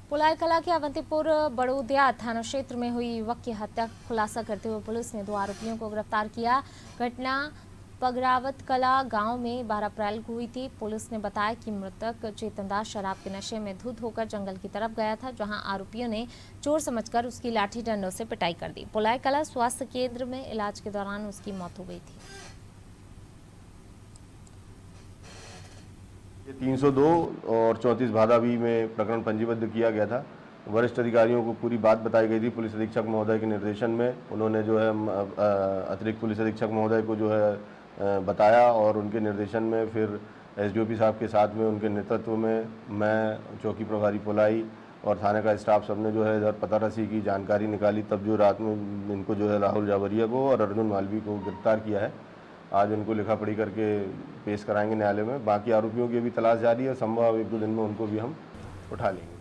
पुलाई कला के अवंतीपुर बड़ोदिया थाना क्षेत्र में हुई युवक की हत्या का खुलासा करते हुए पुलिस ने 2 आरोपियों को गिरफ्तार किया। घटना पगरावत कला गांव में 12 अप्रैल को हुई थी। पुलिस ने बताया कि मृतक चेतनदास शराब के नशे में धुत होकर जंगल की तरफ गया था, जहां आरोपियों ने चोर समझकर उसकी लाठी डंडों से पिटाई कर दी। पुलाई कला स्वास्थ्य केंद्र में इलाज के दौरान उसकी मौत हो गई थी। ये 302 और 34 भादावी में प्रकरण पंजीबद्ध किया गया था। वरिष्ठ अधिकारियों को पूरी बात बताई गई थी। पुलिस अधीक्षक महोदय के निर्देशन में उन्होंने जो है अतिरिक्त पुलिस अधीक्षक महोदय को जो है बताया और उनके निर्देशन में फिर एसडीओपी साहब के साथ में उनके नेतृत्व में मैं, चौकी प्रभारी पुलाई और थाने का स्टाफ सबने जो है इधर पता रसी की जानकारी निकाली। तब जो रात में इनको जो है राहुल जावरिया को और अर्जुन मालवी को गिरफ्तार किया है। आज उनको लिखा पढ़ी करके पेश कराएंगे न्यायालय में। बाकी आरोपियों की भी तलाश जारी है। संभव 1-2 दिन में उनको भी हम उठा लेंगे।